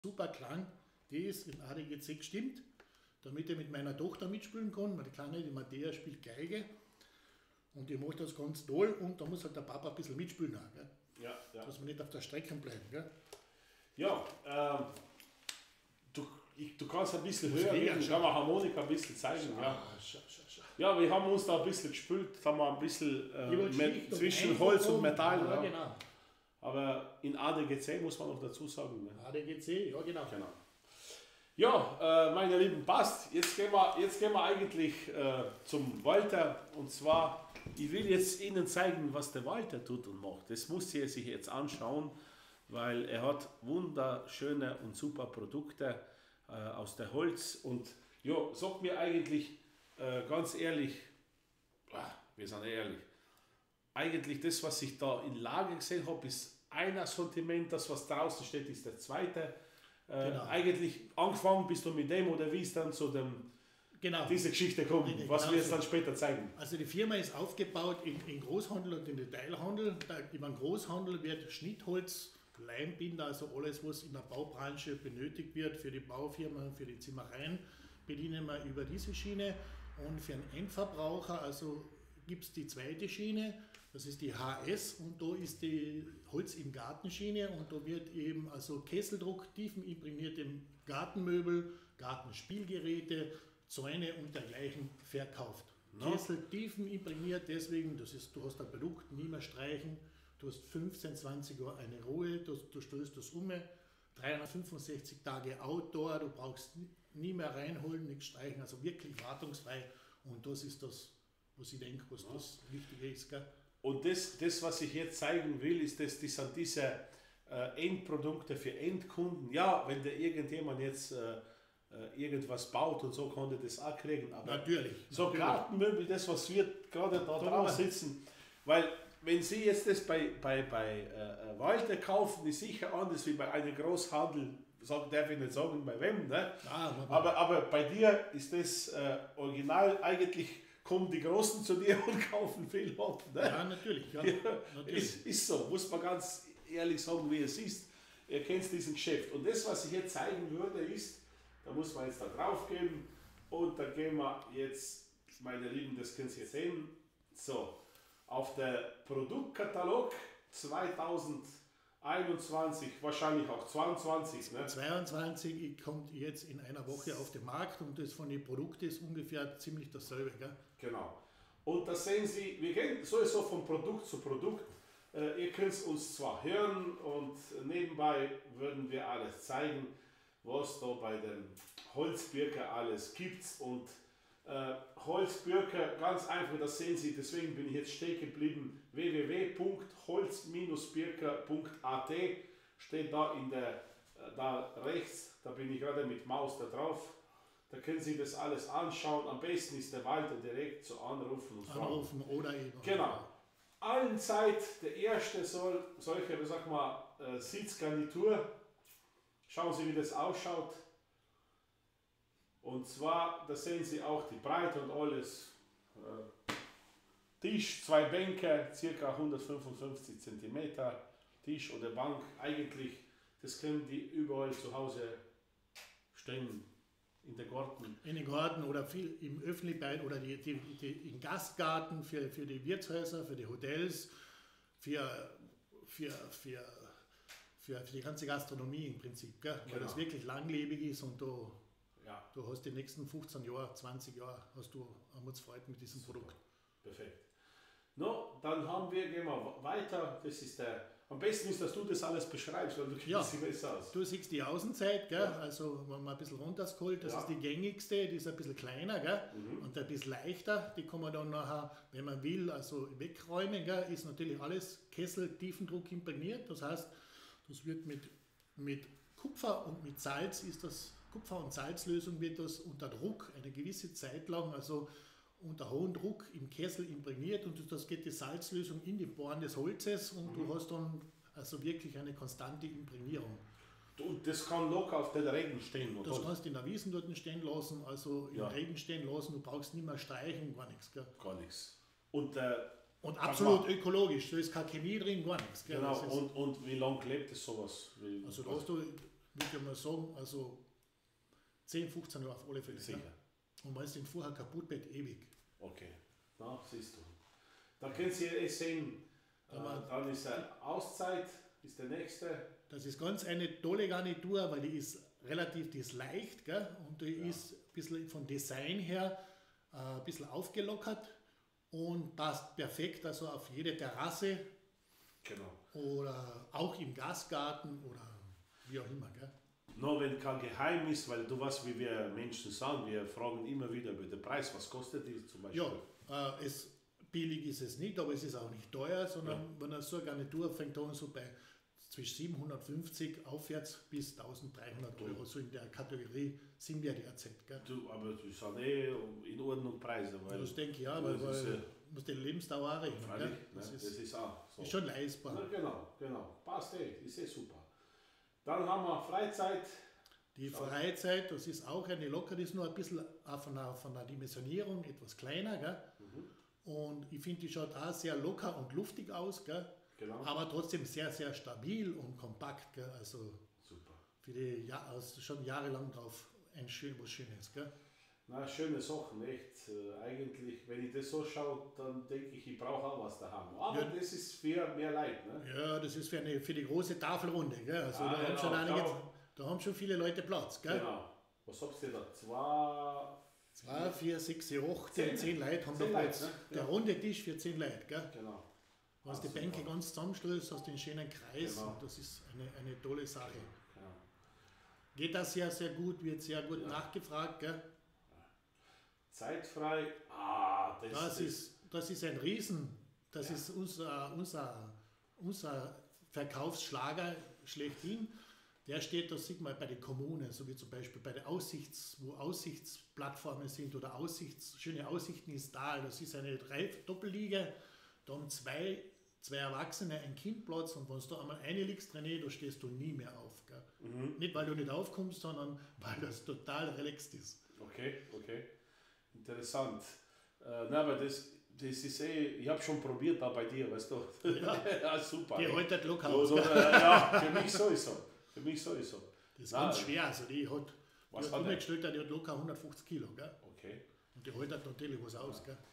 super Klang, das in ADGC gestimmt, damit ich mit meiner Tochter mitspielen kann. Meine Kleine, die Matthäa, spielt Geige und die macht das ganz toll und da muss halt der Papa ein bisschen mitspielen auch, gell? Ja, ja. Dass wir nicht auf der Strecke bleiben. Gell? Ja, du kannst ein bisschen höher gehen, ich kann mal Harmonika ein bisschen zeigen. Ja, wir haben uns da ein bisschen gespült, haben wir ein bisschen zwischen Holz und Metall. Ja, genau. Aber in ADGC muss man noch dazu sagen. Ne? ADGC, ja genau. Ja, meine Lieben, passt. Jetzt gehen wir eigentlich zum Walter. Und zwar, ich will jetzt Ihnen zeigen, was der Walter tut und macht. Das muss ihr sich jetzt anschauen, weil er hat wunderschöne und super Produkte aus der Holz. Und ja, sagt mir eigentlich ganz ehrlich, wir sind ehrlich, eigentlich das, was ich da in Lager gesehen habe, ist ein Sortiment, das was draußen steht, ist der zweite. Genau. Eigentlich angefangen bist du mit dem oder wie ist dann zu dem, diese Geschichte kommt, was wir jetzt dann später zeigen. Also die Firma ist aufgebaut in Großhandel und in Detailhandel. Über den Großhandel wird Schnittholz, Leimbinder, also alles, was in der Baubranche benötigt wird, für die Baufirmen, für die Zimmereien, bedienen wir über diese Schiene. Und für einen Endverbraucher, also gibt es die zweite Schiene, das ist die HS und da ist die Holz im Gartenschiene und da wird eben also Kesseldruck, tiefenimprägnierte Gartenmöbel, Gartenspielgeräte, Zäune und dergleichen verkauft. No. Kessel tiefenimprägniert, deswegen, du hast ein Produkt, nie mehr streichen, du hast 15, 20 Jahre eine Ruhe, du stößt das 365 Tage Outdoor, du brauchst nie mehr reinholen, nichts streichen, also wirklich wartungsfrei und das ist das, was ich denke, was das Wichtige ist. Gell? Und das, was ich jetzt zeigen will, ist, das sind diese Endprodukte für Endkunden. Ja, wenn der irgendjemand jetzt irgendwas baut und so, konnte das auch kriegen. Aber natürlich. Gartenmöbel, das, was wir gerade da drauf sitzen, weil wenn Sie jetzt das bei Walter kaufen, ist sicher anders wie bei einem Großhandel, darf ich nicht sagen, bei wem, ne? Aber bei dir ist das original, eigentlich kommen die Großen zu dir und kaufen viel ab. Ne? Ja, natürlich. Ja, natürlich. Ist so, muss man ganz ehrlich sagen, wie es ist. Ihr kennt diesen Geschäft. Und das, was ich jetzt zeigen würde, ist, da muss man jetzt da drauf gehen und da gehen wir jetzt, meine Lieben, das können Sie sehen, so, auf der Produktkatalog 2021, wahrscheinlich auch 22. Ne? 22 kommt jetzt in einer Woche auf den Markt und das von den Produkten ist ungefähr ziemlich dasselbe. Gell? Genau. Und da sehen Sie, wir gehen sowieso von Produkt zu Produkt. Ihr könnt uns zwar hören und nebenbei würden wir alles zeigen, was da bei den Holzbirker alles gibt. Und Holzbirker, ganz einfach, das sehen Sie, deswegen bin ich jetzt stehen geblieben, www.holz-birker.at steht da da rechts, da bin ich gerade mit Maus da drauf. Da können Sie das alles anschauen. Am besten ist der Walter direkt zu anrufen und fragen. Anrufen oder eben. Genau. Allen Zeit, der erste soll solche, wie sag mal, Sitzgarnitur. Schauen Sie, wie das ausschaut. Und zwar, da sehen Sie auch die Breite und alles. Tisch, 2 Bänke, ca. 155 cm. Tisch oder Bank, eigentlich, das können die überall zu Hause stehen. In den Garten. In den Garten oder viel im öffentlichen oder im Gastgarten für die Wirtshäuser, für die Hotels, für die ganze Gastronomie im Prinzip. Gell? Weil das wirklich langlebig ist und du hast die nächsten 15 Jahre, 20 Jahre haben uns Freude mit diesem Produkt. Perfekt. No, dann gehen wir weiter. Das ist am besten ist, dass du das alles beschreibst, weil du kennst sie besser aus. Du siehst die Außenseite, gell? Also wenn man ein bisschen runtergeholt, das ist die gängigste, die ist ein bisschen kleiner, gell? Und ein bisschen leichter, die kann man dann nachher, wenn man will, also wegräumen, gell? Ist natürlich alles Kessel Tiefendruck imprägniert, das heißt, das wird mit Kupfer und mit Salz Kupfer- und Salzlösung wird das unter Druck eine gewisse Zeit lang, also unter hohem Druck im Kessel imprägniert und das geht die Salzlösung in die Poren des Holzes und du hast dann also wirklich eine konstante Imprägnierung. Und das kann locker auf den Regen stehen, oder? Das kannst du in der Wiesen dort stehen lassen, also im Regen stehen lassen, du brauchst nicht mehr streichen, gar nichts. Gell? Gar nichts. Und absolut ökologisch, da ist keine Chemie drin, gar nichts. Gell? Genau, und wie lange lebt es sowas? Also da hast du würde ich mal sagen, also 10, 15 Jahre auf alle Fälle. Sicher. Ja. Und wenn es den vorher kaputt wird, ewig. Okay, na, siehst du. Da können Sie es sehen, dann ist Auszeit, ist der nächste. Das ist ganz eine tolle Garnitur, weil die ist die ist leicht, gell? Und die ist ein bisschen vom Design her ein bisschen aufgelockert und passt perfekt also auf jede Terrasse. Genau. Oder auch im Gastgarten oder wie auch immer. Gell? Nur wenn kein Geheimnis, weil du weißt, wie wir Menschen sagen, wir fragen immer wieder über den Preis. Was kostet die zum Beispiel? Ja, billig ist es nicht, aber es ist auch nicht teuer, sondern wenn er so eine Garnitur fängt an so bei zwischen 750 aufwärts bis 1300 Euro, so in der Kategorie sind wir derzeit. Gell? Aber das sind in Ordnung Preise. Weil das denke ich ja, weil muss die Lebensdauer auch rechnen. Freilich, das ist auch so. Ist schon leistbar. Na, genau. Passt ist super. Dann haben wir Freizeit. Die Freizeit, das ist auch eine locker, die ist nur ein bisschen von der Dimensionierung etwas kleiner. Gell? Und ich finde, die schaut auch sehr locker und luftig aus. Gell? Genau. Aber trotzdem sehr, sehr stabil und kompakt. Gell? Also super. Für die schon jahrelang drauf was Schönes. Gell? Na, schöne Sachen, echt. Eigentlich, wenn ich das so schaue, dann denke ich brauche auch was daheim. Aber das ist für mehr Leute. Ne? Ja, das ist für die große Tafelrunde. Gell? Also da haben schon viele Leute Platz. Gell? Genau. Was habt ihr da? 2, 4, 6, 8, 10 Leute haben da Platz. Ne? Der runde Tisch für 10 Leute. Gell? Genau. Du hast die Bänke ganz zusammenstößt, hast den schönen Kreis. Genau. Und das ist eine tolle Sache. Genau. Geht das sehr, sehr gut, wird sehr gut nachgefragt. Gell? Zeitfrei, das ist ein Riesen, das ist unser Verkaufsschlager schlechthin. Der steht, das sieht man bei den Kommunen, so wie zum Beispiel bei den wo Aussichtsplattformen sind oder schöne Aussichten ins Tal. Das ist eine Doppelliege, da haben zwei Erwachsene einen Kindplatz und wenn du da einmal reinliegst, René, da stehst du nie mehr auf. Gell? Nicht, weil du nicht aufkommst, sondern weil das total relaxed ist. Okay. Interessant. Aber das ist ich habe schon probiert da bei dir, weißt du. Ja, super. Die heute halt locker aus. Ja, für mich sowieso. Das ist ganz schwer. Also die hat umgestellt, die hat locker 150 Kilo. Gell? Okay. Und die hält halt natürlich was aus. Gell?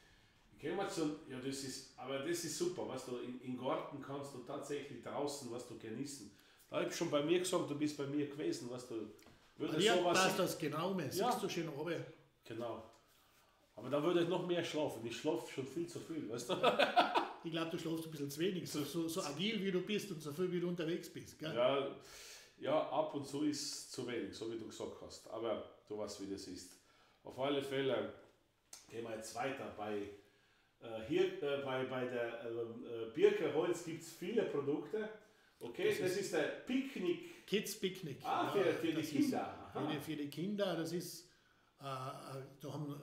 Das ist super, weißt du, im Garten kannst du tatsächlich draußen was du genießen. Da habe ich schon bei mir gesagt, du bist bei mir gewesen, weißt du. Passt das genau mehr, siehst du schön oben. Genau. Aber da würde ich noch mehr schlafen. Ich schlafe schon viel zu viel, weißt du? Ich glaube, du schlafst ein bisschen zu wenig. So agil wie du bist und so viel wie du unterwegs bist. Gell? Ja, ab und zu ist es zu wenig, so wie du gesagt hast. Aber du weißt, wie das ist. Auf alle Fälle gehen wir jetzt weiter. Bei der Birke Holz gibt es viele Produkte. Okay, das ist der Picknick. Kids Picknick. Für die Kinder. Für die Kinder, das ist, da haben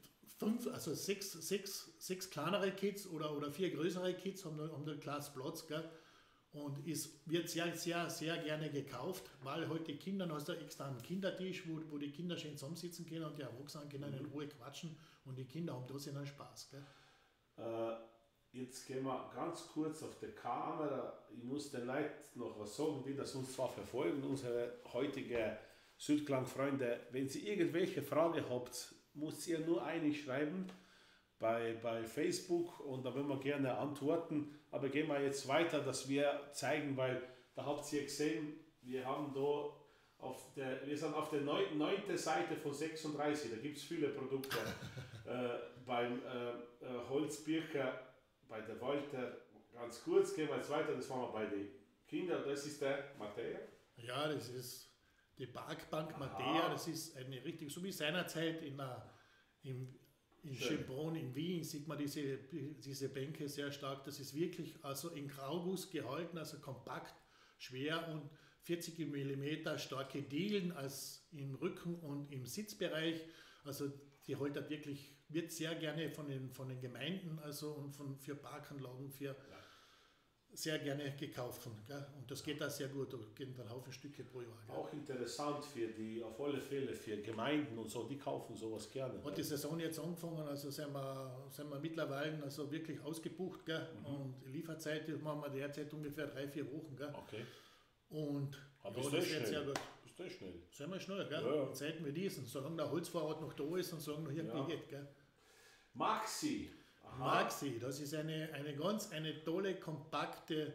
6 kleinere Kids oder 4 größere Kids haben da ein Glas Platz, gell? Und wird sehr, sehr, sehr gerne gekauft, weil heute die Kinder, da hast du extra einen Kindertisch, wo die Kinder schön zusammensitzen können und die Erwachsenen können in Ruhe quatschen und die Kinder haben da seinen Spaß. Gell? Jetzt gehen wir ganz kurz auf die Kamera. Ich muss den Leuten noch was sagen, die das uns zwar verfolgen, unsere heutige Südklang-Freunde. Wenn Sie irgendwelche Fragen habt, müsst ihr nur eine schreiben bei Facebook und da werden wir gerne antworten. Aber gehen wir jetzt weiter, dass wir zeigen, weil da habt ihr gesehen, wir haben da wir sind auf der 9. Seite von 36, da gibt es viele Produkte. Beim Holzbirke, bei der Walter, ganz kurz, gehen wir jetzt weiter, das waren wir bei den Kindern, das ist der Mattea. Ja, das ist die Parkbank Mattea, das ist eine richtig, so wie seinerzeit in Schönbrunn in Wien sieht man diese Bänke sehr stark. Das ist wirklich also in Grauguss gehalten, also kompakt, schwer und 40 mm starke Dielen als im Rücken und im Sitzbereich. Also die Holtert wirklich, wird sehr gerne von den Gemeinden also und für Parkanlagen sehr gerne gekauft. Gell? Und das geht da sehr gut, da gehen dann Haufen Stücke pro Jahr. Gell? Auch interessant auf alle Fälle für Gemeinden und so, die kaufen sowas gerne. Hat die Saison jetzt angefangen, also sind wir mittlerweile also wirklich ausgebucht. Gell? Und die Lieferzeit machen wir derzeit ungefähr 3-4 Wochen. Gell? Okay. Und das wird sehr gut. das ist schnell. Sind wir schnell, gell? Ja. In Zeiten wie diesen, solange der Holzvorrat noch da ist und solange noch irgendwie Ja. geht, gell? Maxi. Aha. Maxi, das ist eine tolle, kompakte,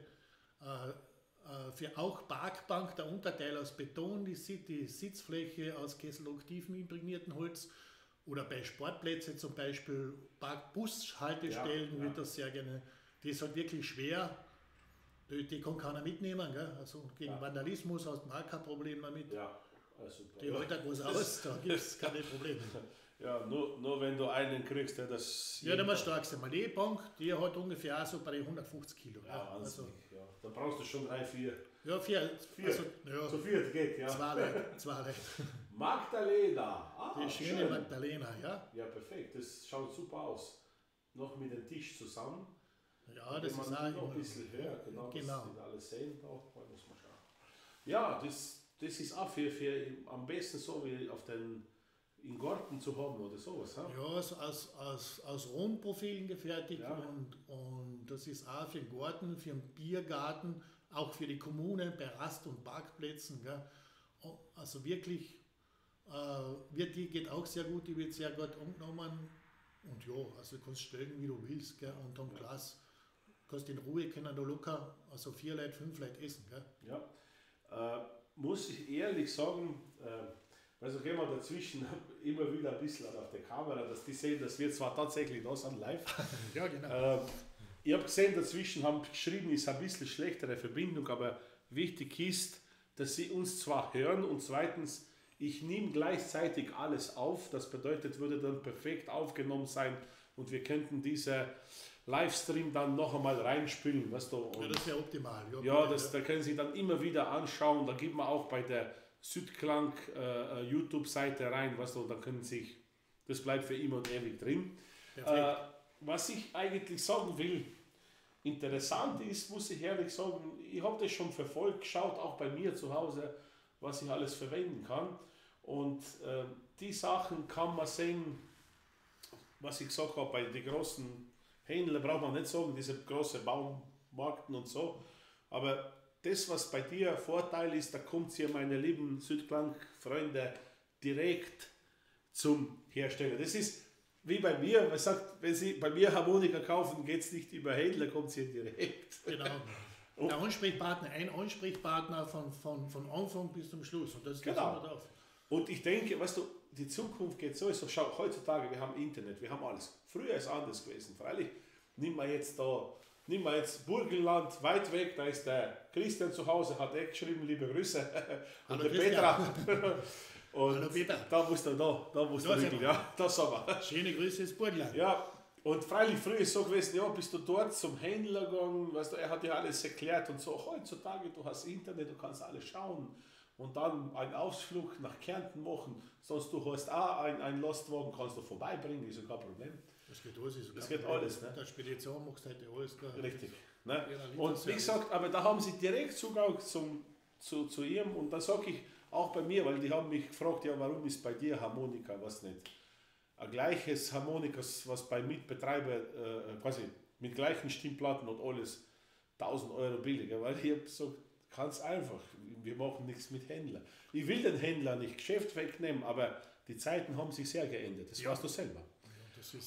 für auch Parkbank, der Unterteil aus Beton, die Sitzfläche aus kesselaktivem imprägnierten Holz oder bei Sportplätzen zum Beispiel, Bushaltestellen Ja. wird das sehr gerne, die ist halt wirklich schwer, die kann keiner mitnehmen, gell? Also gegen Ja. Vandalismus hast du auch kein Problem damit. Ja, also, Die hält auch groß aus, da gibt es keine Probleme. ja, nur wenn du einen kriegst, der das. Ja, der stärkste mal. Die Bank, die hat ungefähr auch so bei den 150 Kilo. Ja, Also, wahnsinnig. Ja. Da brauchst du schon 3, 4. ja, vier. Also, ja, Zu viert geht, ja. zwei Leute. Magdalena. Die schöne Magdalena, ja. Ja, perfekt. Das schaut super aus. Noch mit dem Tisch zusammen. Ja, das Wenn ist man auch noch ein bisschen höher, genau. Genau. Dass die alles sehen. Da muss man schauen. Ja, das ist auch für am besten so wie auf den in Garten zu haben oder sowas. Ha? Ja, so aus Rundprofilen gefertigt Ja. und das ist auch für den Garten, für den Biergarten, auch für die Kommunen bei Rast- und Parkplätzen. Gell. Also wirklich, die geht auch sehr gut, die wird sehr gut angenommen und ja, also du kannst stellen, wie du willst, gell, und dann Glas, kannst in Ruhe können da locker, also 4 Leute, 5 Leute essen. Gell. Ja. Muss ich ehrlich sagen, also gehen wir dazwischen immer wieder ein bisschen auf der Kamera, dass die sehen, dass wir zwar tatsächlich da sind live. Ja, genau. Ich habe gesehen, dazwischen haben geschrieben, ist ein bisschen schlechtere Verbindung, aber wichtig ist, dass sie uns zwar hören und zweitens, ich nehme gleichzeitig alles auf. Das bedeutet, würde dann perfekt aufgenommen sein und wir könnten diese Livestream dann noch einmal reinspielen. Weißt du? Und Ja, das wäre optimal. ja, da können Sie dann immer wieder anschauen. Da gibt man auch bei der Südklang YouTube-Seite rein, weißt du, und dann können sich, das bleibt für immer und ewig drin. Was ich eigentlich sagen will, interessant ist, muss ich ehrlich sagen, ich habe das schon verfolgt, geschaut auch bei mir zu Hause, was ich alles verwenden kann. Und die Sachen kann man sehen, was ich gesagt habe, bei den großen Händlern braucht man nicht sagen, diese großen Baumarkten und so. Aber das, was bei dir Vorteil ist, da kommt ihr, meine lieben Südklang-Freunde, direkt zum Hersteller. Das ist wie bei mir, man sagt, wenn Sie bei mir Harmonika kaufen, geht es nicht über Händler, kommt sie direkt. Genau. Der Ansprechpartner, ein Ansprechpartner von Anfang bis zum Schluss. Und das ist Genau. immer drauf. Und ich denke, weißt du, die Zukunft geht sowieso. Schau, heutzutage, wir haben Internet, wir haben alles. Früher ist anders gewesen. Freilich, nimm mal jetzt Burgenland, weit weg, da ist der Christian zu Hause, hat geschrieben, liebe Grüße. Und Hallo der Petra. Und Hallo Peter. da musst du wirklich, ja, das sagen wir. Schöne Grüße ins Burgenland. Ja, und freilich früher ist so gewesen, ja, bist du dort zum Händler gegangen, weißt du, er hat dir alles erklärt und so. Heutzutage, du hast Internet, du kannst alles schauen und dann einen Ausflug nach Kärnten machen, sonst du hast auch einen Lastwagen, kannst du vorbeibringen, ist ja kein Problem. Das geht alles. Das geht alles, ne? Der Spedition macht heute alles. Klar. Richtig. Ne? Ja, Und wie gesagt, aber da haben sie direkt Zugang zu ihm und da sage ich auch bei mir, weil die haben mich gefragt, ja, warum ist bei dir Harmonika, was nicht? Ein gleiches Harmonikas, was bei Mitbetreiber quasi mit gleichen Stimmplatten und alles 1000 Euro billiger, weil ich habe gesagt, ganz einfach, wir machen nichts mit Händlern. Ich will den Händler nicht Geschäft wegnehmen, aber die Zeiten haben sich sehr geändert, das weißt du selber. Ja,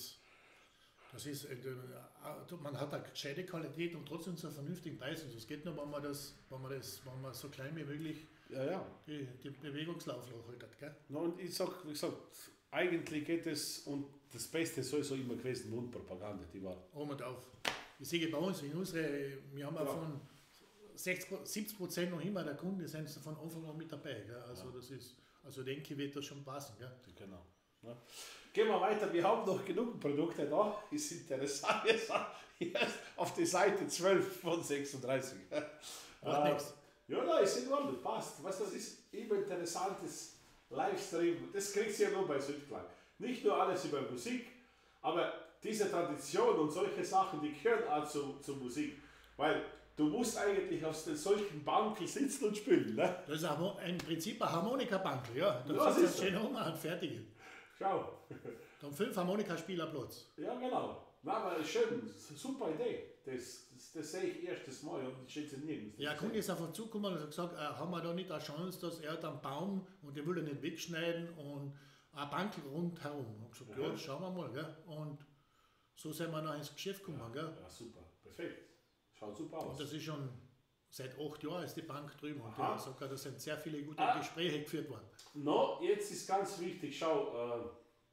man hat eine gescheite Qualität und trotzdem zu einem vernünftigen Preis. Und das geht nur, wenn man so klein wie möglich Ja. die Bewegungslauf hat. Gell? No, und ich sag, wie gesagt, eigentlich geht es, und das Beste ist sowieso immer gewesen, Mundpropaganda, die war. Um und auf. Ich sehe bei uns, wir haben ja von 70% noch immer der Kunde sind von Anfang an mit dabei. Gell? Also denke ich, wird das schon passen. Gell? Genau. Ja. Gehen wir weiter, wir haben noch genug Produkte da, ist interessant, wir sind erst auf die Seite 12 von 36. Macht nichts. Ja, nein, ist in Ordnung, passt. Was das ist, immer interessantes Livestream, das kriegst du ja nur bei Südklang. Nicht nur alles über Musik, aber diese Tradition und solche Sachen, die gehören auch zur Musik. Weil du musst eigentlich auf solchen Banken sitzen und spielen. Ne? Das ist im Prinzip ein Harmonikabankel, ja. Da Das sitzt ist ein schöner Hummer und fertig. Schau. Dann 5 Harmonikaspieler Platz. Ja, genau. na, aber schön, super Idee. Das sehe ich erstes Mal und ich schätze nirgends. Ja, Kunde ist auf uns zugekommen und hat gesagt, haben wir da nicht eine Chance, dass er hat einen Baum und den will er nicht wegschneiden und eine Bank rundherum. Ich habe gesagt, ja, schauen wir mal. Gell? Und so sind wir noch ins Geschäft gekommen. Gell? Ja, super, perfekt. Schaut super aus. Und das ist schon seit 8 Jahren ist die Bank drüben. Und Aha. der sagt, da sind sehr viele gute Gespräche geführt worden. No, jetzt ist ganz wichtig, schau,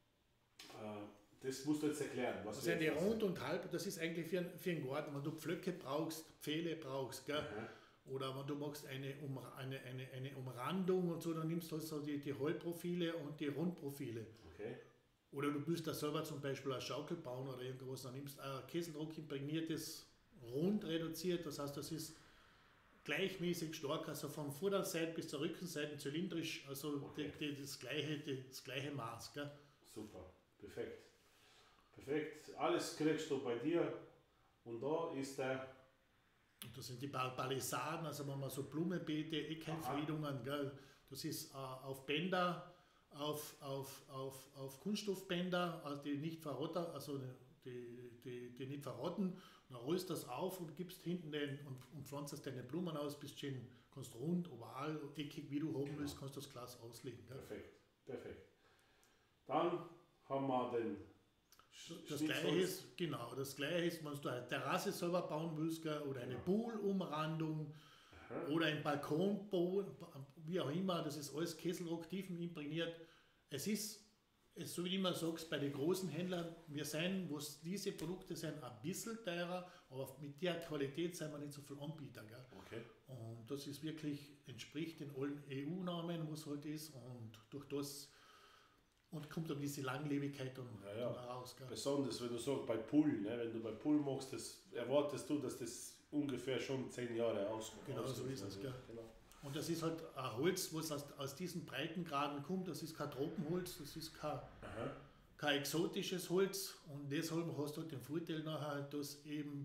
das musst du jetzt erklären. Was Das sind die Rund und Halb, das ist eigentlich für einen Garten, wenn du Pflöcke brauchst, Pfähle brauchst, gell? Oder wenn du machst eine Umrandung und so, dann nimmst du also die Halbprofile und die Rundprofile. Okay. Oder du willst da selber zum Beispiel eine Schaukel bauen oder irgendwas, dann nimmst du ein Kesseldruck imprägniertes Rund reduziert, das heißt, das ist gleichmäßig stark, also von Vorderseite bis zur Rückenseite zylindrisch, also Okay. das gleiche Maß. Gell? Super, perfekt. Perfekt, alles kriegst du bei dir und da ist der. Und das sind die Palisaden, also wenn man so Blumenbeete, Eckeinfriedungen, gell? Das ist auf Bänder, auf Kunststoffbänder, also die nicht verrotten, also die nicht verrotten. Dann rollst du das auf und gibst hinten und pflanzt deine Blumen aus, bis schön, kannst rund, oval, eckig, wie du haben willst, kannst du das Glas auslegen. Gell? Perfekt, perfekt. Dann haben wir den. Das Gleiche ist, genau, das Gleiche ist, wenn du eine Terrasse selber bauen willst, gell, oder eine Poolumrandung oder ein Balkonboden, wie auch immer, das ist alles Kesselrock tiefenimprägniert. Es ist, so wie du immer sagst, bei den großen Händlern, wir sind, wo diese Produkte sind, ein bisschen teurer, aber mit der Qualität sind wir nicht so viel Anbieter. Gell. Okay. Und das ist wirklich, entspricht den allen EU-Namen, was halt ist, und durch das und kommt dann diese Langlebigkeit dann raus. Gell? Besonders wenn du sagst, bei Pool, ne? Wenn du bei Pool machst, das erwartest du, dass das ungefähr schon 10 Jahre auskommt. Genau, so ist es. Gell? Genau. Und das ist halt ein Holz, was aus diesen Breitengraden kommt. Das ist kein Tropenholz, das ist kein exotisches Holz. Und deshalb hast du halt den Vorteil nachher, dass eben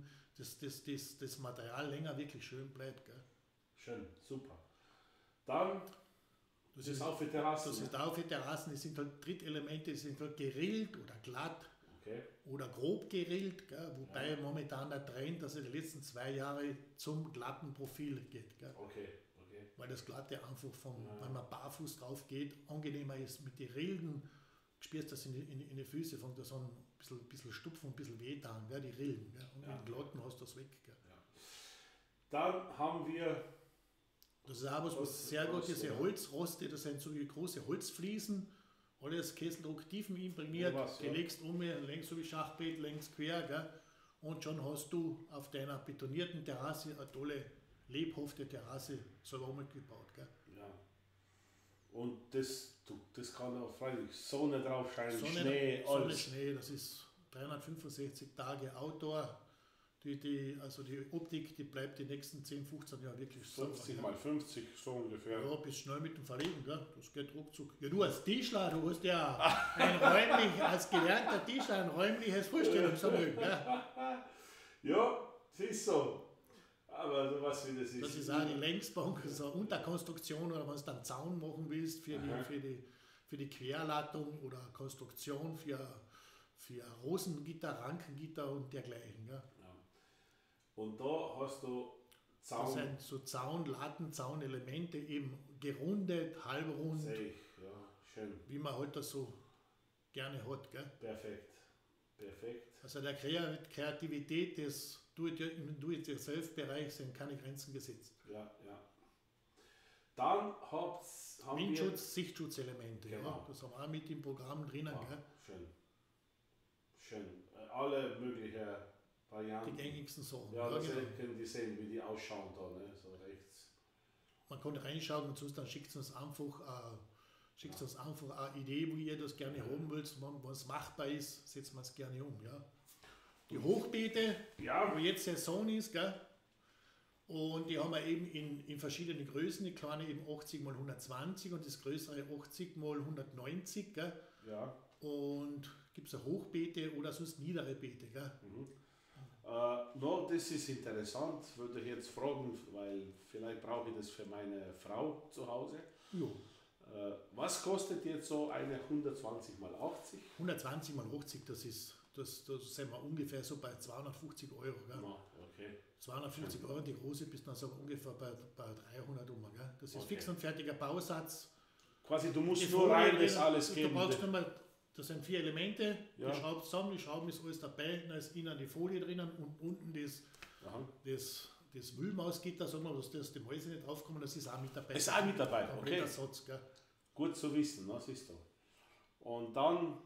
das Material länger wirklich schön bleibt. Gell? Schön, super. Dann. Das ist auch für Terrassen. Das ist auch für Terrassen. Das sind halt Trittelemente, die sind halt gerillt oder glatt oder grob gerillt. Gell? Wobei momentan der Trend, dass er die letzten 2 Jahre zum glatten Profil geht. Gell? Okay. Weil das Glatte einfach, wenn man barfuß drauf geht, angenehmer ist. Mit den Rillen spürst du das in die Füße, fängt das an, ein bisschen stupfen, ein bisschen wehtan, gell? Die Rillen. Gell? Und mit Glatten hast du das weg. Gell? Ja. Dann haben wir. Das ist auch was sehr gut, diese Holzroste, das sind so wie große Holzfliesen, alles Kesseldruck tiefenimprägniert, die legst längs so wie Schachbrett, längs quer, gell? Und schon hast du auf deiner betonierten Terrasse eine tolle, lebhafte Terrasse selber mitgebaut. Gell? Ja. Und das kann auch freilich Sonne drauf scheinen, Schnee, alles. Schnee, das ist 365 Tage Outdoor. Also die Optik, die bleibt die nächsten 10, 15 Jahre wirklich 50 mal 50, so ungefähr. Ja, bist schnell mit dem Verlegen, gell? Das geht ruckzuck. Ja, du als Tischler, du hast ja als gelernter Tischler ein räumliches Vorstellungsvermögen. Gell? Ja, das ist so. Aber du weißt, wie das ist. Das ist auch die Längsbank, das ist eine Unterkonstruktion, oder wenn du dann Zaun machen willst für die Querlattung oder Konstruktion für Rosengitter, Rankengitter und dergleichen. Gell? Und da hast du Zaun. Das sind so Zaunelemente, eben gerundet, halbrund. Sehe ich, ja, schön. Wie man halt das so gerne hat. Gell? Perfekt. Also der Kreativität des Do-it-yourself-Bereichs sind keine Grenzen gesetzt. Ja. Dann haben Windschutz, Sichtschutzelelemente. Genau. Ja, das haben wir auch mit im Programm drinnen. Gell? Schön. Alle möglichen Varianten. Die gängigsten Sachen. Ja, das können die sehen, wie die ausschauen da, ne? So rechts. Man kann reinschauen und sonst dann schickt uns einfach eine Idee, wo ihr das gerne haben wollt. Wenn es machbar ist, setzen wir es gerne um. Ja. Die Hochbeete, wo jetzt Saison ist, gell? Und die haben wir eben in verschiedenen Größen. Die kleine eben 80 x 120 und das größere 80 x 190. Gell? Ja. Und gibt es Hochbeete oder sonst niedere Beete. Gell? Das ist interessant, würde ich jetzt fragen, weil vielleicht brauche ich das für meine Frau zu Hause. Jo. Was kostet jetzt so eine 120 x 80? 120 x 80, das ist da sind wir ungefähr so bei 250 €. Gell? Ja, okay. 250 €, die große bist dann so ungefähr bei 300 Gell? Das ist Okay. fix und fertiger Bausatz. Quasi, du Die musst nur Folie rein das drin, alles du geben. brauchst nur mal, das sind 4 Elemente, Ja. die schraubst zusammen, die Schrauben ist alles dabei, dann ist innen die Folie drinnen und unten Aha. das Wühlmausgitter, sagen wir, dass die Mäuse nicht draufkommen, das ist auch mit dabei. Ist auch mit dabei, Kompletter okay. Satz, gell? Gut zu wissen, ne, siehst du. Und dann,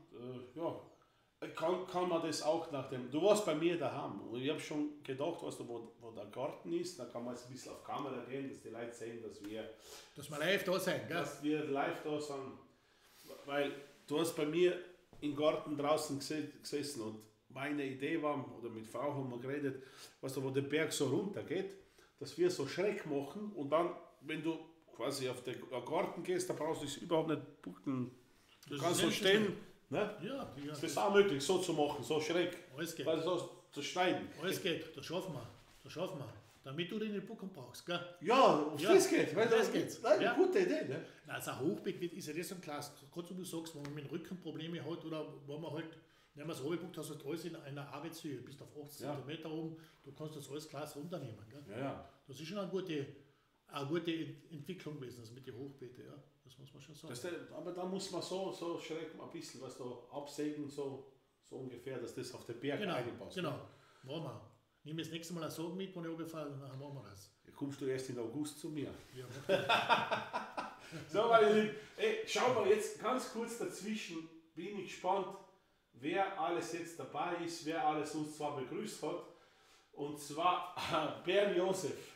kann man das auch nach dem. Du warst bei mir daheim und ich habe schon gedacht, weißt du, wo der Garten ist, da kann man jetzt ein bisschen auf Kamera gehen, dass die Leute sehen, dass wir live da sein, gell? live da sind. Weil du hast bei mir im Garten draußen gesessen und meine Idee war, oder mit Frau haben wir geredet, weißt du, wo der Berg so runter geht, dass wir so schräg machen und dann, wenn du quasi auf den Garten gehst, da brauchst du dich überhaupt nicht bucken. Du Das kannst ist so stehen. Ne? Ja, Das ist auch möglich, so zu machen, so schräg. alles geht. Also so zu schneiden. Alles geht, das schaffen wir. Das schaffen wir. Damit du den nicht bucken brauchst, gell? Ja, Ja, das geht. Weil das geht's. Nein, Ja. gute Idee. Ne? Na, also ein Hochbeet ist ja das so ein Glas. Gerade so du sagst, wenn man mit dem Rücken Probleme hat oder wo man halt, wenn man es runterbuckt, hast du halt alles in einer Arbeitshöhe, bis auf 80 Ja. cm oben, du kannst das alles Glas runternehmen. Gell? Ja, ja. Das ist schon eine gute Entwicklung gewesen, also mit den Hochbeete, ja. Das muss man schon sagen. Aber da muss man so schräg ein bisschen was da absägen, so ungefähr, dass das auf den Berg Genau, reinpasst. genau. Machen wir. Nimm das nächste Mal einen Sog mit, wenn ich runterfahre, und dann machen wir das. Ja, kommst du erst in August zu mir. Ja, mach das. So, meine Lieben, schau mal, jetzt ganz kurz dazwischen, bin ich gespannt, wer alles jetzt dabei ist, wer alles uns zwar begrüßt hat. Und zwar Bernd Josef,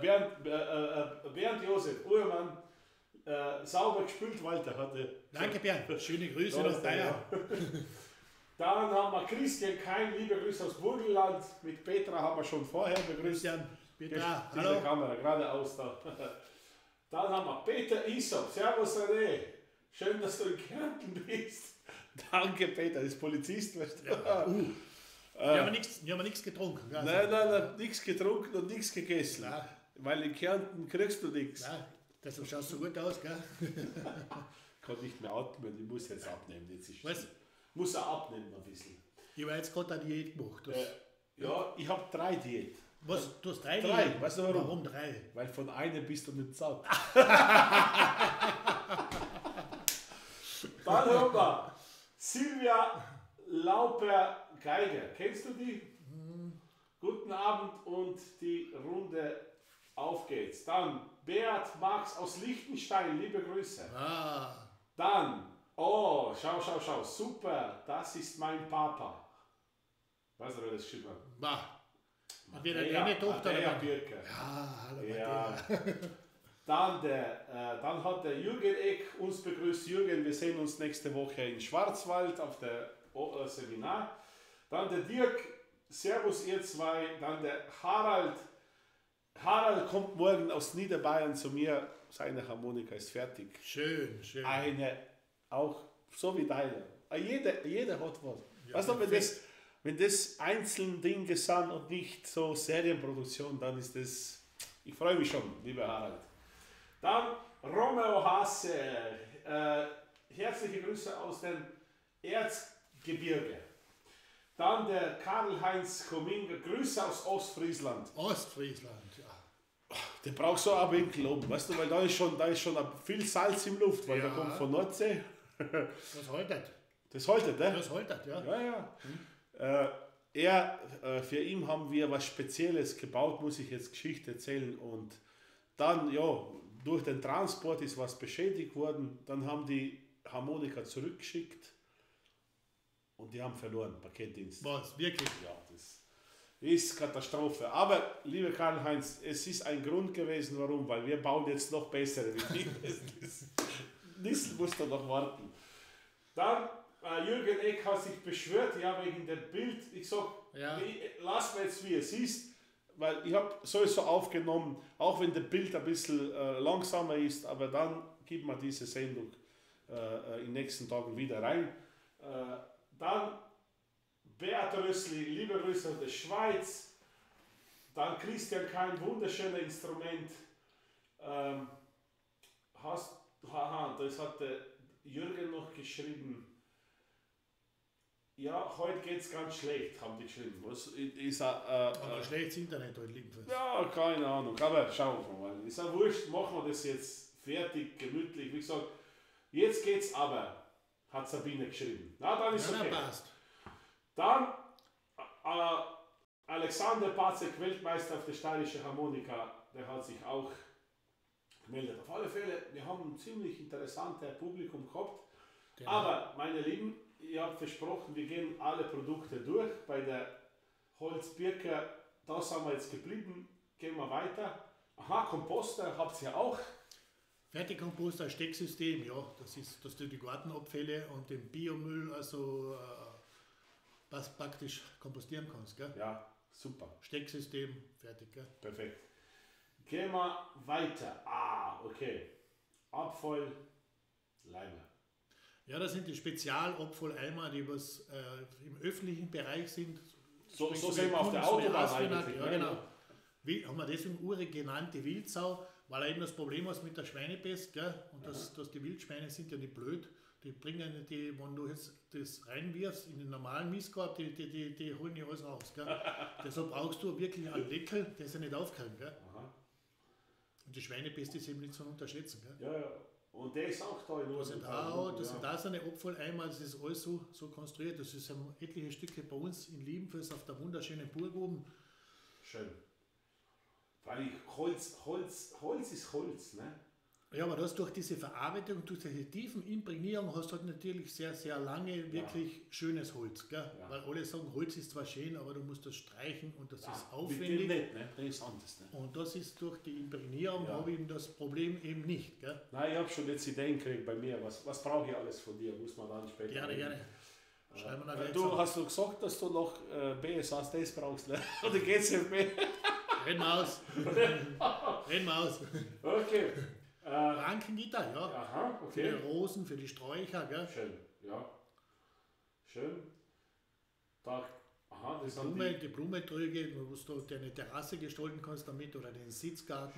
Uhrmann, sauber gespült, Walter hatte. Danke, Bernd. Schöne Grüße Da nach ist der, Bayern. ja. Dann haben wir Christian Kein, liebe Grüße aus Burgenland. Mit Petra haben wir schon vorher begrüßt. Christian, bitte. Diese Hallo. Kamera, geradeaus da. Dann haben wir Peter Isop. Servus René. Schön, dass du in Kärnten bist. Danke Peter, das ist Polizist. Weißt du? Wir haben nichts getrunken. Gell? Nein, nichts getrunken und nichts gegessen. Nein. Weil in Kärnten kriegst du nichts. Nein, deshalb schaust du gut aus, gell? Ich kann nicht mehr atmen, ich muss jetzt abnehmen. Jetzt ist Was? Muss er abnehmen ein bisschen. Ich habe jetzt gerade eine Diät gemacht. Ja, ich habe 3 Diät. Was? Du hast 3 3, Diäten? weißt du warum? Warum 3? Weil von einem bist du nicht satt. Dann haben wir Silvia Lauper-Geiger. Kennst du die? Guten Abend und die Runde auf geht's. Dann Beat Max aus Liechtenstein, liebe Grüße. Ah, Dann, oh, schau, super, das ist mein Papa. Weißt du, wer das geschrieben hat? bah. Entweder eine Tochter Andrea oder... Birke. Ja, hallo, Ja. Matthias. Dann hat der Jürgen Eck uns begrüßt. Jürgen, wir sehen uns nächste Woche in Schwarzwald auf der Seminar. Dann der Dirk, servus ihr zwei. Dann der Harald. Harald kommt morgen aus Niederbayern zu mir. Seine Harmonika ist fertig. Schön, schön. Eine, auch so wie deine. Jeder hat was. Ja, Weißt du, wenn das einzelne Dinge sind und nicht so Serienproduktion, dann ist das. Ich freue mich schon, lieber Harald. Dann Romeo Hasse. Herzliche Grüße aus dem Erzgebirge. Dann der Karl-Heinz Kominga. Grüße aus Ostfriesland. Ostfriesland, ja. Der braucht so ein Winkel oben, weißt du, weil da ist schon viel Salz im Luft, weil Ja. der kommt von Nordsee. Das haltet. Das haltet, ne? Das haltet, ja. Ja. Für ihn haben wir was Spezielles gebaut, muss ich jetzt Geschichte erzählen. Und dann, ja, durch den Transport ist was beschädigt worden. Dann haben die Harmonika zurückgeschickt und die haben verloren, Paketdienst. Was, wirklich? Ja, das ist Katastrophe. Aber, lieber Karl-Heinz, es ist ein Grund gewesen, warum, weil wir bauen jetzt noch bessere. Nichts muss da noch warten. Dann, Jürgen Eck hat sich beschwert, ja, wegen dem Bild. Ich sag, Ja. lass mir jetzt, wie es ist, weil ich habe sowieso aufgenommen, auch wenn das Bild ein bisschen langsamer ist, aber dann gibt man diese Sendung in den nächsten Tagen wieder rein. Dann Beat Rössli, liebe Grüße aus der Schweiz. Dann Christian Kein, wunderschönes Instrument. Das hat der Jürgen noch geschrieben. Ja, heute geht es ganz schlecht, haben die geschrieben. Was ist Aber schlechtes Internet heute liegen fest. ja, keine Ahnung, aber schauen wir mal. Ist ja wurscht, machen wir das jetzt fertig, gemütlich. Wie gesagt, jetzt geht's aber, hat Sabine geschrieben. Na, dann ist Ja, okay. na, passt. Dann Alexander Pacek, Weltmeister auf der steirischen Harmonika, der hat sich auch gemeldet. Auf alle Fälle, wir haben ein ziemlich interessantes Publikum gehabt. Genau. Aber, meine Lieben, ihr habt versprochen, wir gehen alle Produkte durch. Bei der Holzbirke, da sind wir jetzt geblieben. Gehen wir weiter. Aha, Komposter habt ihr auch. Fertigkomposter, Stecksystem, ja, das ist, dass du die Gartenabfälle und den Biomüll also was praktisch kompostieren kannst, gell? Ja, super. Stecksystem, fertig, gell? Perfekt. Gehen wir weiter. Ah, okay. Abfall, Leimer. Ja, das sind die Spezialabfalleimer, die was im öffentlichen Bereich sind. So Sprich, sehen wir auf der Kunden, so wie Autobahn Asfinag, eigentlich. ja, ne? genau. Wie, haben wir deswegen Uhr genannt, die Wildsau, weil er eben das Problem hat mit der Schweinepest, gell? Und dass die Wildschweine sind ja nicht blöd. Die bringen die, wenn du jetzt das reinwirfst in den normalen Mistkorb, die holen ja alles raus. Gell? Deshalb brauchst du wirklich einen Deckel, der sie nicht aufkriegen. Gell? Aha. Und die Schweinepest ist eben nicht zu unterschätzen. Gell? Ja, ja. Und der ist auch da in Das Norden. sind da so eine Abfalleimer, das ist alles so konstruiert. Das ist etliche Stücke bei uns in Liebenfels auf der wunderschönen Burg oben. Schön. Weil Holz ist Holz, ne? Ja, aber das durch diese Verarbeitung, durch diese tiefen Imprägnierung hast du halt natürlich sehr, sehr lange wirklich schönes Holz. Gell? Ja. Weil alle sagen, Holz ist zwar schön, aber du musst das streichen und das ist Mit dem aufwendig. nicht, ne? Das ist anders, ne? Und das ist durch die Imprägnierung, Ja. habe ich eben das Problem eben nicht. Gell? Nein, ich habe schon jetzt Ideen gekriegt bei mir. Was brauche ich alles von dir? Muss man dann später. Gerne, reden. gerne. Schreiben wir nachher Du hast du gesagt, dass du noch BSAs brauchst, ne? Oder GZB? Reden wir aus. Reden wir aus. Okay. Rankengitter, ja. Aha, Für die okay. Rosen, für die Sträucher. Gell? Schön, ja. Schön. Da, aha, das sind Die Blumentröge, wo du deine Terrasse gestalten kannst damit oder den Sitzgarten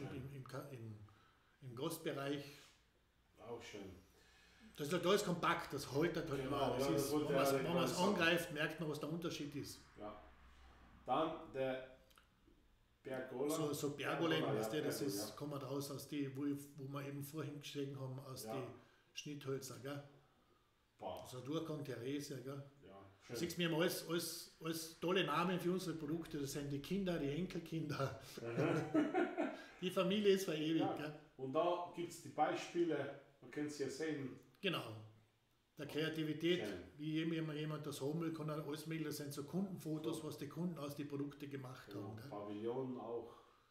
im Gastbereich. auch schön. Das ist halt alles kompakt, das haltet halt Genau, immer. Das ja, das ist, wollte wenn ich man gerade es sagen. angreift, merkt man, was der Unterschied ist. Ja. Dann der Pergola. So Pergolen, Pergola, weißt du, das Pergola, ist, kommt raus aus die, wo wir eben vorhin gesehen haben, aus Ja. die Schnitthölzer. Gell? Boah, Also Durchgang Theresia. Gell? ja, schön. Siehst du, wir haben alles tolle Namen für unsere Produkte. Das sind die Kinder, die Enkelkinder. Die Familie ist verewigt. Ja. Gell? Und da gibt es die Beispiele, man kann es ja sehen. Genau. Der Kreativität, Schön. wie jemand das haben will, kann er alles melden. Das sind so Kundenfotos, was die Kunden aus den Produkten gemacht Genau, haben. Gell? Pavillon auch.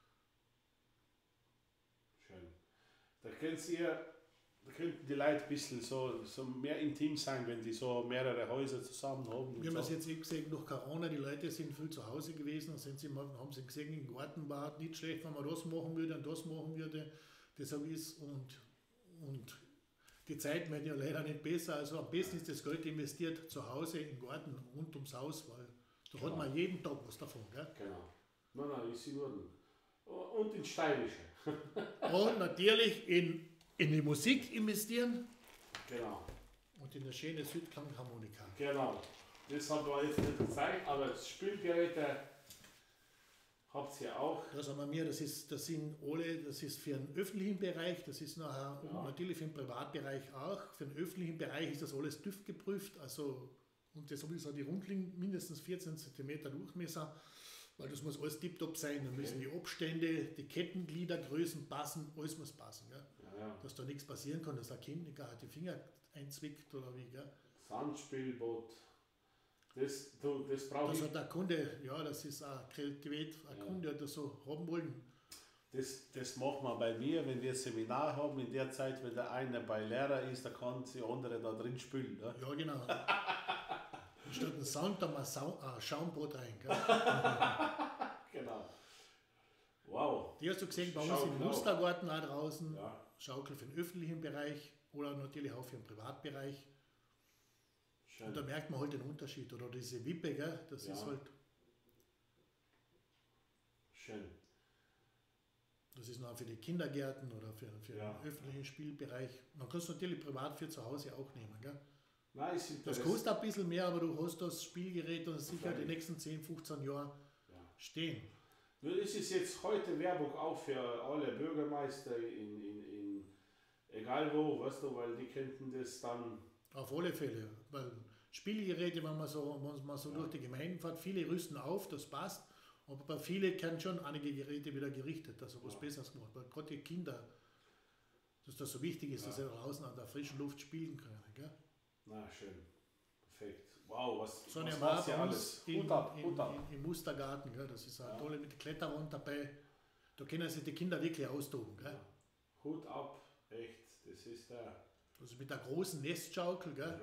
Schön. Da könnten die Leute ein bisschen so mehr intim sein, wenn die so mehrere Häuser zusammen haben. Wir und haben so. es jetzt gesehen, durch Corona, die Leute sind viel zu Hause gewesen, haben sie gesehen, im Garten war nicht schlecht, wenn man das machen würde und das machen würde. Deshalb ist und die Zeit wird ja leider nicht besser. Also am besten ist das Geld investiert zu Hause im Garten rund ums Haus, weil da hat man jeden Tag was davon. Gell? Genau. Nein, ist in Ordnung. Und ins Steirische. Und natürlich in die Musik investieren Genau. und in eine schöne Südklangharmonika. Genau. Das haben wir jetzt nicht gezeigt, aber Spielgeräte habt ihr auch. Das haben wir, das sind alle, das ist für den öffentlichen Bereich, das ist nachher Ja. natürlich für den Privatbereich auch. Für den öffentlichen Bereich ist das alles TÜV geprüft, also und deshalb ist auch die Rundling mindestens 14 cm Durchmesser, weil das muss alles tiptop sein. Dann müssen die Abstände, die Kettengliedergrößen passen, alles muss passen. Gell? Ja. Dass da nichts passieren kann, dass ein Kind nicht gar die Finger einzwickt oder wie. Gell? Sandspielboot. Das brauche Das ich. hat der Kunde, ja, das ist eine Kreativität, ein Kunde hat das so haben wollen. Das machen wir bei mir, wenn wir ein Seminar haben, in der Zeit, wenn der eine bei Lehrer ist, da kann die andere da drin spielen. Ne? Ja, genau. Statt ein Sound da mal ein Schaumboot rein. Gell? Genau. Wow. Die hast du gesehen bei uns Schaukel im auch. Mustergarten auch draußen. Ja. Schaukel für den öffentlichen Bereich oder natürlich auch für den Privatbereich. Schön. Und da merkt man halt den Unterschied. Oder diese Wippe, gell? Das Ja. ist halt, Schön. das ist noch für die Kindergärten oder für Ja. den öffentlichen Spielbereich. Man kann es natürlich privat für zu Hause auch nehmen. Gell? Nein, ist Das interessant. kostet ein bisschen mehr, aber du hast das Spielgerät und sicher die Freilich. nächsten 10, 15 Jahre Ja. stehen. Nur ist es jetzt heute Werbung auch für alle Bürgermeister in egal wo, weißt du, weil die könnten das dann. Auf alle Fälle. Weil Spielgeräte, wenn man so durch die Gemeinden fährt, viele rüsten auf, das passt. Aber bei vielen können schon einige Geräte wieder gerichtet, also was Besseres gemacht. Weil gerade die Kinder, dass das so wichtig ist, dass sie draußen an der frischen Luft spielen können. Gell? Na schön. Perfekt. Wow, was So eine was Mauer macht ihr bei alles? uns Hut ab, Hut ab. im Mustergarten. Gell? Das ist eine tolle mit Kletterwand dabei. Da können sich die Kinder wirklich austoben. Gell? Hut ab, echt. Das ist der. Also mit der großen Nestschaukel. Gell?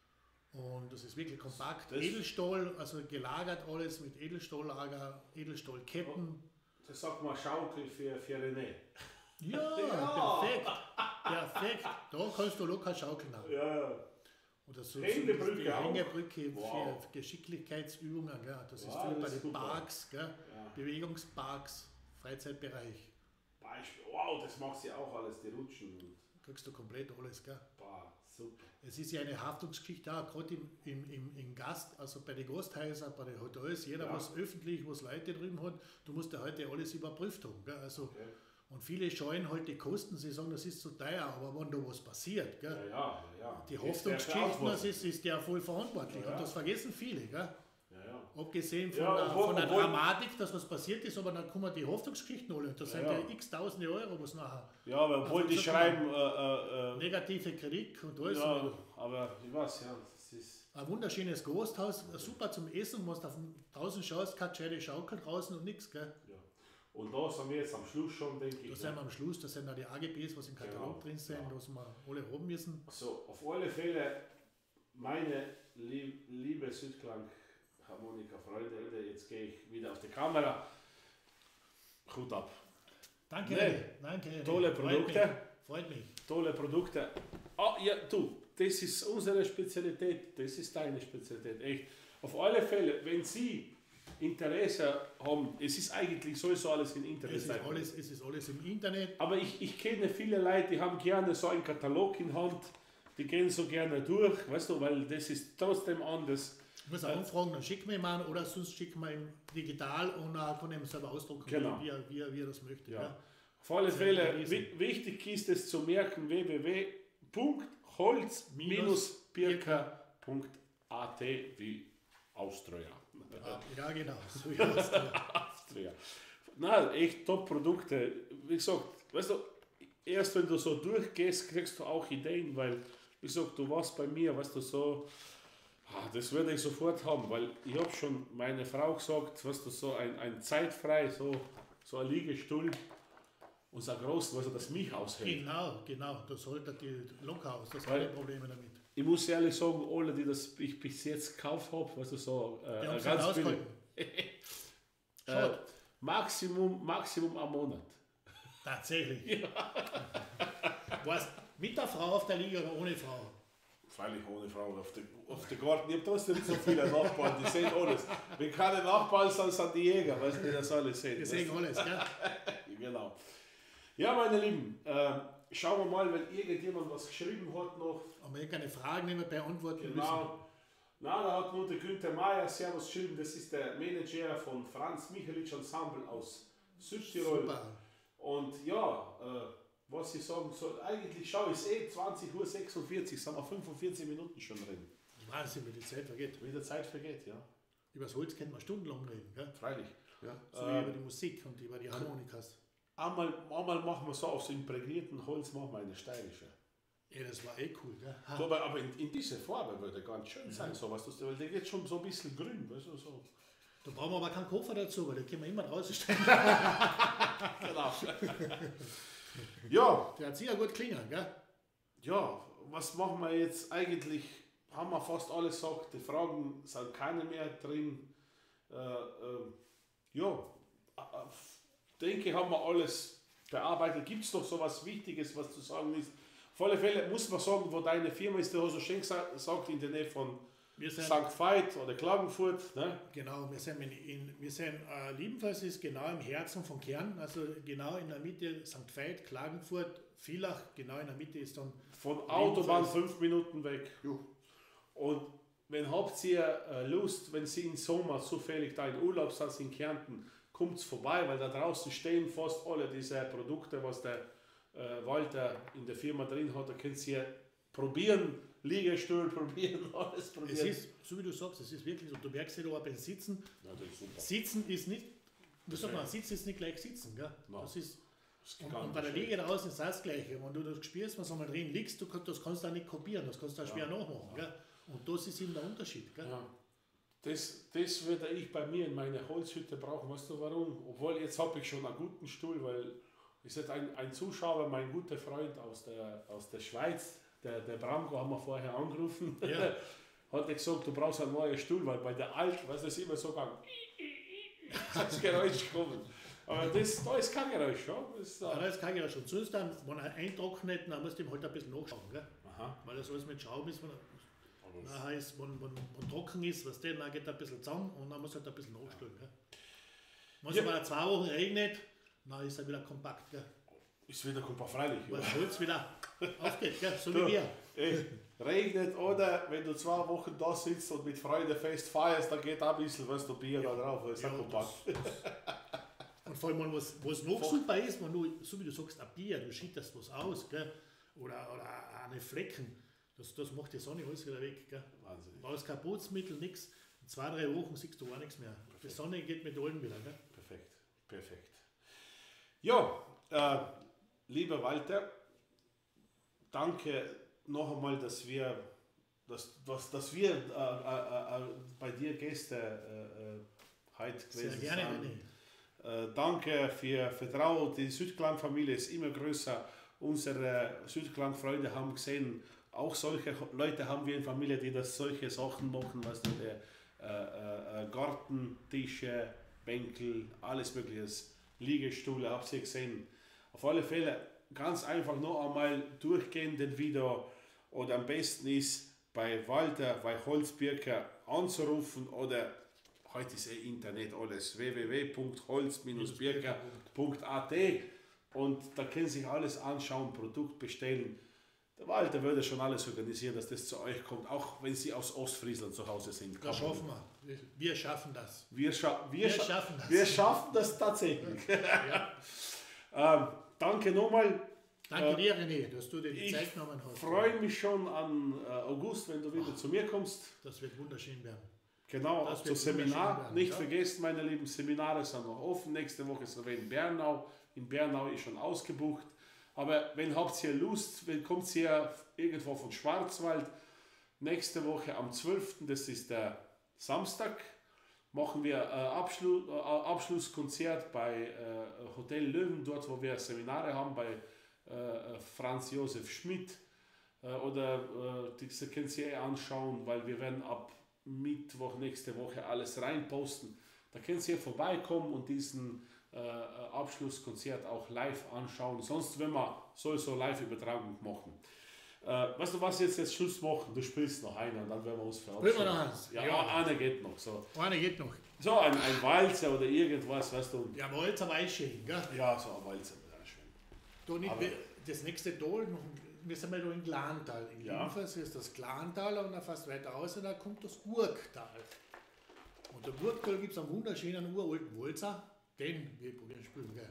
Und das ist wirklich kompakt. Das- Edelstahl, also gelagert alles mit Edelstahllager, Edelstahlketten. Das sagt man Schaukel für René. Ja, Ja. perfekt. Perfekt. Da kannst du locker schaukeln. Auch. Ja, Oder so Hängebrücke die auch. Hängebrücke Wow. für Geschicklichkeitsübungen. Gell? Das ist Ja, viel das bei ist den super. Parks, gell? Ja. Bewegungsparks, Freizeitbereich. Beispiel. Wow, das machst du auch alles, die Rutschen. Kriegst du komplett alles. Gell? Bah, super. Es ist ja eine Haftungsgeschichte auch, gerade im Gast, also bei den Gasthäusern, bei den Hotels, jeder, Ja. was öffentlich, was Leute drüben hat, du musst ja heute alles überprüft haben. Gell? Also, Okay. und viele scheuen halt die Kosten, sie sagen, das ist zu teuer, aber wenn da was passiert, gell? Ja. Die Ist der Haftungsgeschichten, verantwortlich. ist der voll verantwortlich. Ja. Und das vergessen viele. Gell? Ja. Abgesehen von, Ja, der, obwohl- von der obwohl- Dramatik, dass was passiert ist, aber dann kommen die Haftungsgeschichten alle. Und das sind Ja. ja x Tausende Euro, was nachher Ja, aber obwohl Also die so schreiben, negative Kritik und alles. ja, aber ich weiß, ja, das ist. Ein wunderschönes Gasthaus, super zum Essen, du musst auf 1000 schaust, keine gescheite Schaukel draußen und nichts. Gell? Ja. Und da sind wir jetzt am Schluss schon, denke Da ich. sind wir am Schluss, da sind auch die AGBs, was im Katalog Genau. drin sind, Ja. was wir alle haben müssen. So, auf alle Fälle, meine liebe Südklang-Harmonika-Freunde, jetzt gehe ich wieder auf die Kamera. Hut ab. Danke, Nee. René. Danke. René. Tolle Produkte. Freut mich. Tolle Produkte. Ah, ja, du, das ist unsere Spezialität, das ist deine Spezialität, echt. Auf alle Fälle, wenn Sie Interesse haben, es ist eigentlich sowieso alles im Internet. Es ist alles im Internet. Aber ich kenne viele Leute, die haben gerne so einen Katalog in Hand, die gehen so gerne durch, weißt du, weil das ist trotzdem anders. Ich muss auch anfragen, dann schicken wir ihm an oder sonst schicken wir ihm digital und dann kann er ihm selber ausdrucken, Genau. wie er das möchte. Ja. Ja. Auf alle Sehr Fälle, gelesen. wichtig ist es zu merken, www.holz-birka.at wie Austria. Ja, genau. So ist es. Austria. Na, echt Top-Produkte. Wie gesagt, weißt du, erst wenn du so durchgehst, kriegst du auch Ideen, weil, wie gesagt, du warst bei mir, weißt du, so, das würde ich sofort haben, weil ich habe schon meine Frau gesagt, weißt du, so ein zeitfrei, so ein Liegestuhl und so ein großen, weißt du, das mich aushält. Genau. Das sollte die locker aus. Das Weil- keine Probleme damit. Ich muss ehrlich sagen, alle, die das ich bis jetzt gekauft habe, weißt du, so Wir haben es ganz billig. ausgehalten. Maximum am Monat. Tatsächlich. Warst mit der Frau auf der Liga oder ohne Frau? Freilich ohne Frau auf der Garten. Ich habe trotzdem nicht so viele Nachbarn, die sehen alles. Wenn keine Nachbarn sind, sind die Jäger, weißt du, die das alles sehen. Wir sehen alles, gell? Genau. Ja, meine Lieben, schauen wir mal, wenn irgendjemand was geschrieben hat noch. Haben wir keine Fragen, die wir beantworten müssen. Genau. Na, da hat nur der Günther Meier Servus geschrieben, das ist der Manager von Franz Michelic Ensemble aus Südtirol. Super. Und ja, was ich sagen soll, eigentlich schau ich 20:46 Uhr, sind wir 45 Minuten schon drin. Wahnsinn, wie die Zeit vergeht. Wie die Zeit vergeht, ja. Über das Holz können wir stundenlang reden, gell? Freilich. Ja. So wie über die Musik und über die Harmonikas. Einmal machen wir so aus imprägnierten Holz machen wir eine steirische. Ja, das war eh cool, gell? Ha. Aber in dieser Farbe würde ganz schön sein, so was weil der geht schon so ein bisschen grün, weißt du, so. Da brauchen wir aber keinen Koffer dazu, weil da können wir immer draußen stehen. Genau. Ja, Der hat sicher gut klingen, gell? ja, was machen wir jetzt eigentlich? Haben wir fast alles gesagt, die Fragen sind keine mehr drin. Denke, haben wir alles bearbeitet. Gibt es noch so was Wichtiges, was zu sagen ist? Auf alle Fälle muss man sagen, wo deine Firma ist, du hast so schön gesagt, in der Nähe von Wir sind, St. Veit oder Klagenfurt. Ne? genau, wir sind Liebenfels ist genau im Herzen von Kern, also genau in der Mitte St. Veit, Klagenfurt, Villach, genau in der Mitte ist dann Von Autobahn Liebenfels. 5 Minuten weg. Und wenn habt ihr Lust, wenn Sie im Sommer zufällig da in Urlaub sind in Kärnten, kommt vorbei, weil da draußen stehen fast alle diese Produkte, was der Walter in der Firma drin hat. Da könnt ihr probieren, Liegestuhl probieren, alles probieren. Es ist, so wie du sagst, es ist wirklich so. Du merkst ja auch beim Sitzen. Ja, das ist super. Sitzen ist nicht, wie sagt man, Sitzen ist nicht gleich Sitzen. Gell? Nein. Das ist, Das und bei der Liege draußen ist das Gleiche. Wenn du das spürst, was einmal drin liegst, das kannst du auch nicht kopieren, das kannst du auch schwer nachmachen. Gell? Und das ist eben der Unterschied. Gell? Ja. Das würde ich bei mir in meiner Holzhütte brauchen. Weißt du warum? Obwohl, jetzt habe ich schon einen guten Stuhl, weil es hat ein Zuschauer, mein guter Freund aus der Schweiz, der Bramko, haben wir vorher angerufen, Ja. hat gesagt, du brauchst einen neuen Stuhl, weil bei der alten, weißt du, das ist immer so gegangen. Das Geräusch kommen. Aber da ist kein Geräusch, ja? Da ist kein Geräusch. Und sonst dann, wenn er eintrocknet, dann musst du ihm halt ein bisschen nachschauen. Gell? Aha. Weil das alles mit Schaum ist. Nachher ist, wenn trocken ist, was der, dann geht er ein bisschen zusammen und dann muss er halt ein bisschen nachstellen. Gell? Wenn es aber 2 Wochen regnet, dann ist er wieder kompakt. Gell? Ist wieder kompakt, freilich. Weil das Holz wieder aufgeht, gell? So wie wir. Regnet oder wenn du 2 Wochen da sitzt und mit Freude fest feierst, dann geht auch ein bisschen was du Bier da drauf, ist ja, kompakt. Und vor allem, was noch super ist, wenn du, so wie du sagst, ein Bier, du schüttest was aus, gell? Oder eine Flecken, das macht die Sonne alles wieder weg. Gell? Wahnsinn. Du brauchst kein Putzmittel, nichts. In 2-3 Wochen siehst du auch nichts mehr. Perfekt. Die Sonne geht mit allem wieder. Gell? Perfekt. Ja, lieber Walter, danke noch einmal, dass wir bei dir Gäste heute gewesen Sehr gerne, sind. Danke für Vertrauen. Die Südklang-Familie ist immer größer. Unsere Südklang-Freunde haben gesehen, auch solche Leute haben wir in Familie, die solche Sachen machen, was Garten, Tische, Bänkel, alles mögliches, Liegestühle, habt ihr gesehen. Auf alle Fälle ganz einfach noch einmal durchgehen den Video oder am besten ist bei Walter, bei Holzbirker anzurufen oder heute ist Internet alles www.holz-birker.at und da können Sie sich alles anschauen, Produkt bestellen. Der Walter würde schon alles organisieren, dass das zu euch kommt, auch wenn Sie aus Ostfriesland zu Hause sind. Das schaffen wir. Wir schaffen das. Wir schaffen das. Wir schaffen das tatsächlich. Ja. Danke nochmal. Danke dir, René, dass du dir die Zeit genommen hast. Ich freue mich schon an August, wenn du wieder zu mir kommst. Das wird wunderschön werden. Genau, Das auch wird zum Seminar. werden, Nicht ja. vergessen, meine lieben Seminare sind noch offen. Nächste Woche sind wir in Bernau. In Bernau ist schon ausgebucht. Aber wenn habt ihr Lust, wenn kommt ihr irgendwo von Schwarzwald, nächste Woche am 12., das ist der Samstag, machen wir Abschlusskonzert bei Hotel Löwen, dort wo wir Seminare haben, bei Franz Josef Schmidt. Das könnt ihr anschauen, weil wir werden ab Mittwoch nächste Woche alles reinposten. Da könnt ihr vorbeikommen und diesen Abschlusskonzert auch live anschauen. Sonst, wenn wir so Live-Übertragung machen. Weißt du, was jetzt Schluss machen? Du spielst noch einen und dann werden wir uns verabschieden. Spielen wir noch eins? Ja, einer geht noch. So, Eine geht noch. so ein Walzer oder irgendwas, weißt du. Ja, Walzer weiß schön, gell? Ja, so ein Walzer wäre schön. Da nicht, Aber- das nächste Tal, wir sind mal da in Glantal. In Ja. Linfers ist das Glantal und dann fast weiter aus und da kommt das Gurktal. Und der Gurktal gibt es einen wunderschönen uralten Walzer, den wir probieren spielen. Gell?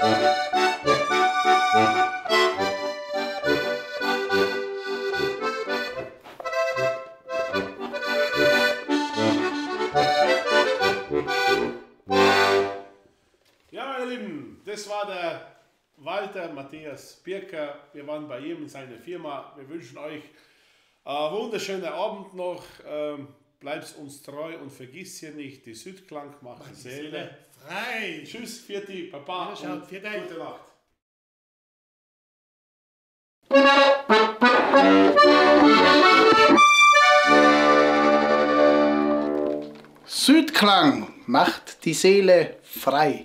Ja, meine Lieben, das war der Walter Matthias Birker. Wir waren bei ihm in seiner Firma. Wir wünschen euch einen wunderschönen Abend noch. Bleibt uns treu und vergiss hier nicht, die Südklang macht die Seele frei. Tschüss, Vierti, Papa und Vierte. gute Nacht. Südklang macht die Seele frei.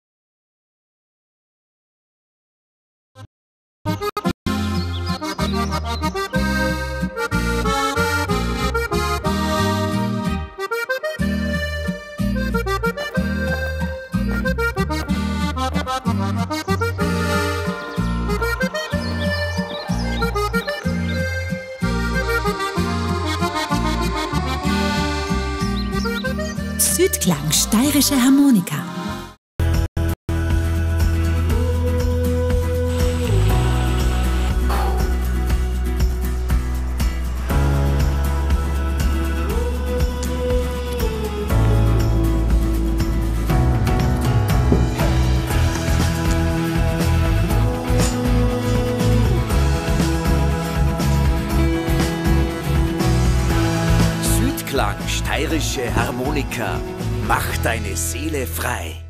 Südklang, steirische Harmonika. Südklang, steirische Harmonika. Mach deine Seele frei.